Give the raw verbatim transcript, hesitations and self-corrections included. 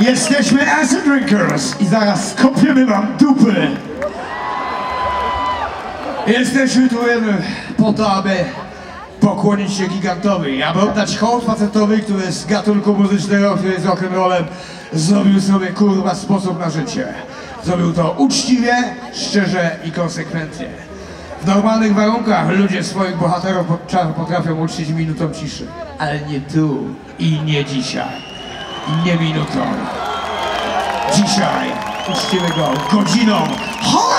Jesteśmy Acid Drinkers i zaraz skopiemy wam dupy. Jesteśmy tu po to, aby pokłonić się gigantowi, aby oddać hołd facetowi, który z gatunku muzycznego, który jest rock'n'rollem, zrobił sobie kurwa sposób na życie. Zrobił to uczciwie, szczerze i konsekwentnie. W normalnych warunkach ludzie swoich bohaterów potrafią uczcić minutą ciszy, ale nie tu i nie dzisiaj. I nie minutą. Dzisiaj uczcimy go godziną.